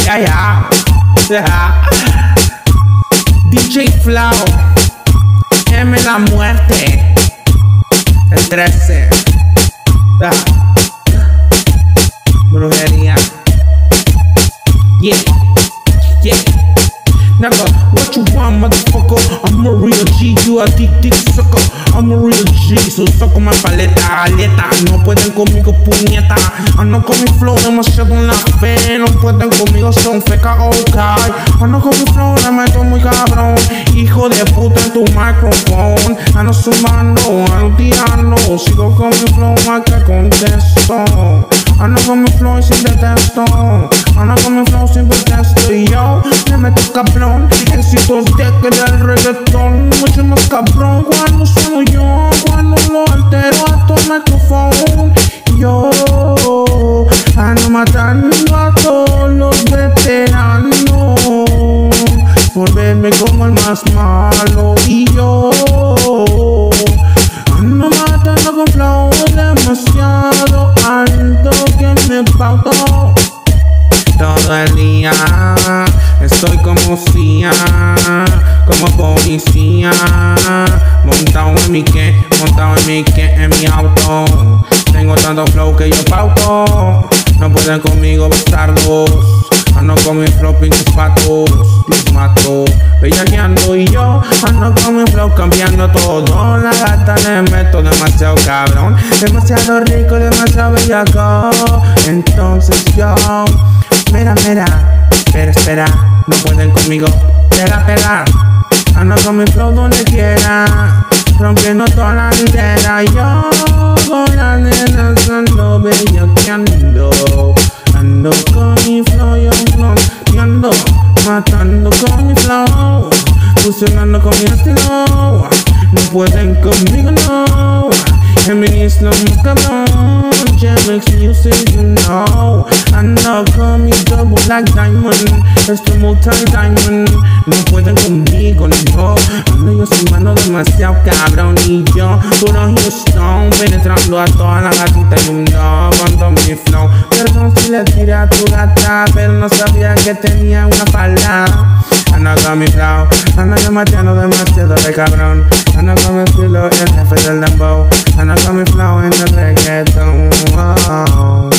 DJ Flow, M la muerte, el 13. Brujería. Yeah, yeah. Never, what you want, motherfucker? I'm a real G, you a dick sucker. I'm a real G, so saco más paleta, galeta. No pueden conmigo, puñeta. Ando con mi flow demasiado en la fe. No pueden conmigo, son feca, ok. Ando con mi flow, le meto muy cabrón. Hijo de puta en tu micrófono. Ando sumando, ando tirando. Sigo con mi flow, más que contesto. Ando con mi flow y sin detesto. Ando con mi flow sin protesto. Y yo le meto cabrón. Éxitos de que del reggaetón. Mucho más cabrón cuando sueno yo. Cuando lo altero a tu micrófono. Yo ando matando a todos los veteranos por verme como el más malo. Y yo ando matando con flow demasiado alto que me pauto todo el día. Estoy como CIA, como policía, montado en mi en mi auto. Tengo tanto flow que yo pauto. No pueden conmigo bastardos. Ando con mi flow pinches patos, los mato, bellaqueando. Y yo ando con mi flow cambiando todo. La gata le meto demasiado cabrón, demasiado rico, demasiado bellaco. Entonces yo, mira, espera, no pueden conmigo, pela. Ando con mi flow donde quiera, rompiendo toda la litera. Yo con las nenas ando bellaqueando. Ando con mi flow, yo y ando matando con mi flow, fusionando con mi estilo. No pueden conmigo, no. Emily's no más cabrón. Jamix music, you know. Ando con mi double black diamond. Esto multi-diamond. No pueden conmigo, no. Ando yo sumando demasiado cabrón. Y yo, puro Houston, penetrando a toda la gatita y un no. Cuando mi flow, perdón si le tiré a tu gata, pero no sabía que tenía una pala. Ando con mi flow, ando yo mateando demasiado de cabrón. Ando con mi estilo, el jefe del dembow. Ando con mi flow en el reggaeton. Oh.